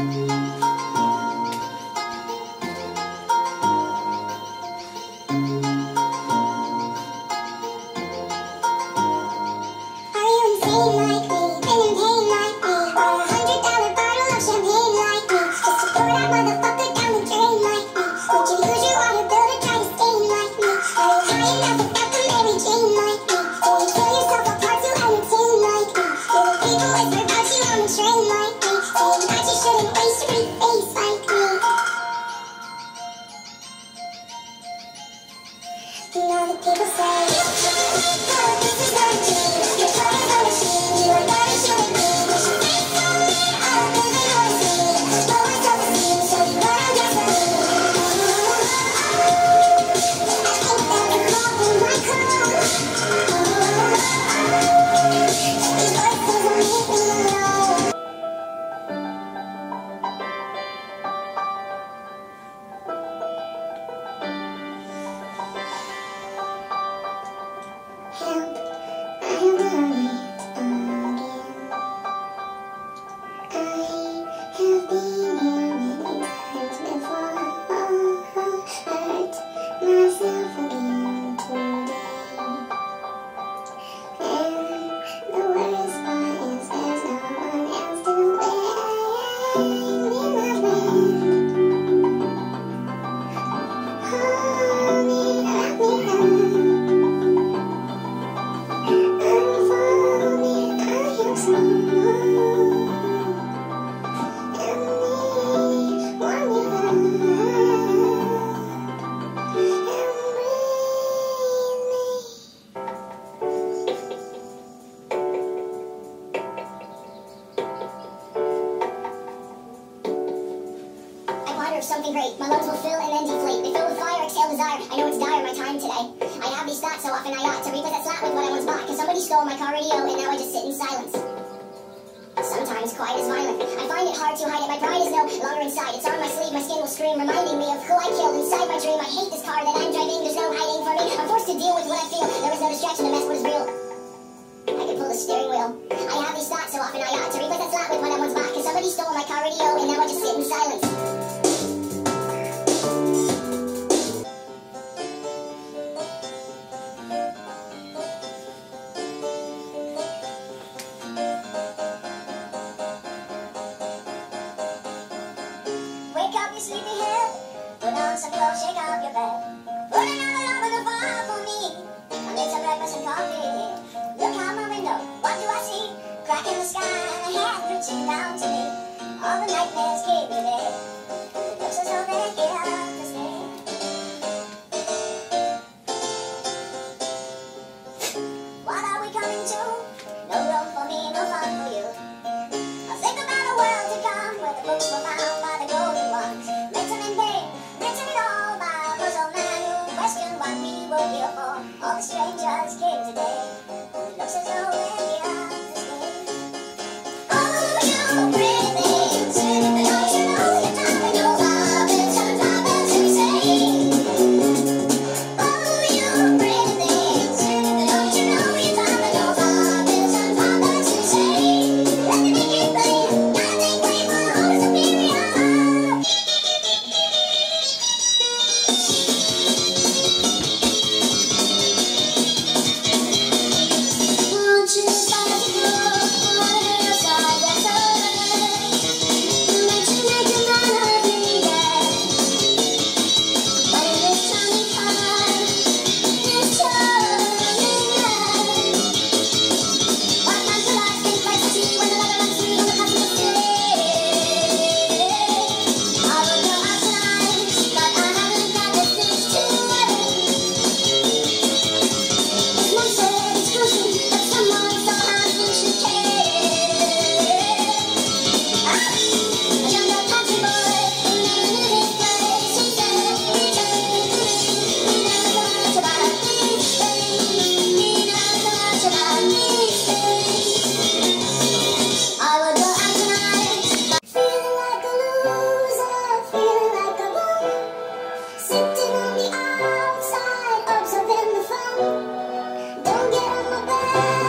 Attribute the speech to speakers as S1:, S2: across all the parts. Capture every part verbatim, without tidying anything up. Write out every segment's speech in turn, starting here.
S1: Something great. My lungs will fill and then deflate. They fill with fire, exhale desire. I know it's dire, my time today. I have these thoughts so often I ought to replace that slap with what I once bought. Cause somebody stole my car radio and now I just sit in silence. Sometimes quiet is violent. I find it hard to hide it. My pride is no longer inside. It's on my sleeve, my skin will scream, reminding me of who I killed inside my dream. I hate this car that I'm driving. There's no hiding for me. I'm forced to deal with what I feel. There is no distraction to mess what is real. I can pull the steering wheel. I have these thoughts so often I ought to replace that slap with what I once bought. Cause somebody stole my car radio and now I just sit in silence.
S2: Sleepyhead, put on some clothes, shake out your bed. Put another love on the fire for me. I made some breakfast and coffee. Look out my window, what do I see? Crack in the sky and a hand reaching down to me. All the nightmares keep me there. It looks as though they're here to stay. What are we coming to? No room for me, no fun for you. I think about a world to come where the books were found by the golden ones. All the strangers came today. It looks as though we're here to stay. Oh, you pretty things, don't you know you're time to go far, but some problems to say. Oh, you pretty things, don't you know you're time to go far, but some problems to say. Let me make it plain, gotta think way more home superior.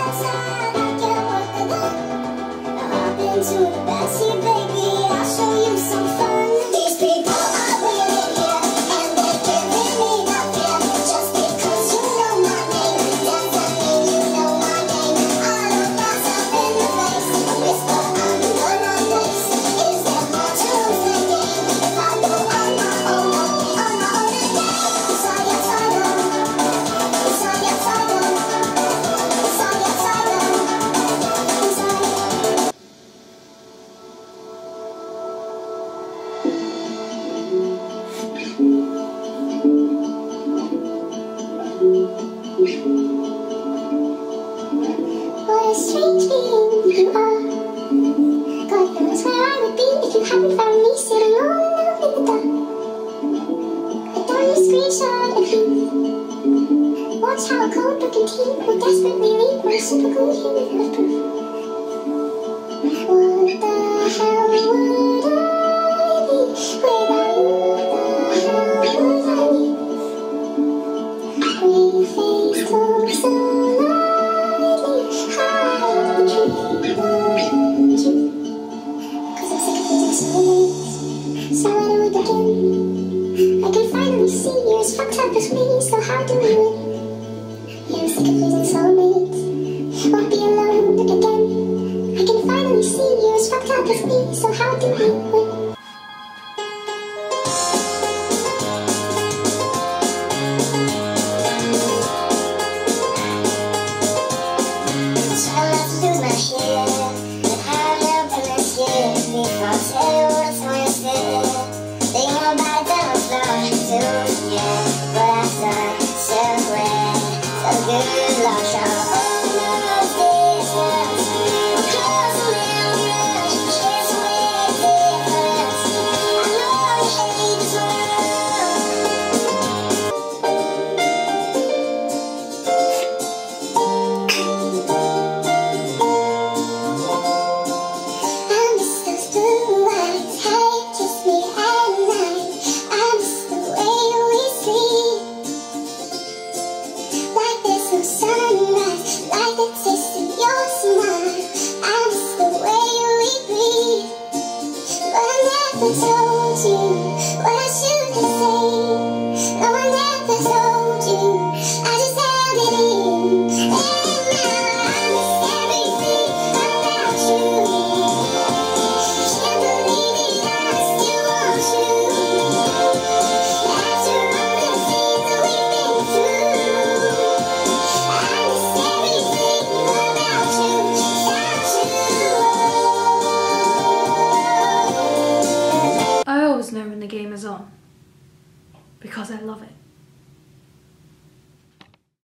S2: To the backseat, baby, I'll show you.
S1: strange being you are. God knows where I would be if you hadn't found me sitting all alone in the dark. I done a screenshot of you. Watch how a cold broken teeth will desperately leak my super glue here with proof. What the hell would I be without you? What the hell would I be? We face talk so lightly, hide the truth, the truth. Cause I'm sick of losing soulmates, so where do we begin? I can finally see you're as fucked up as me, so how do we win? Yeah, I'm sick of losing soulmates, won't be alone again. I can finally see you're as fucked up as me, so how do we win? Good luck, y'all.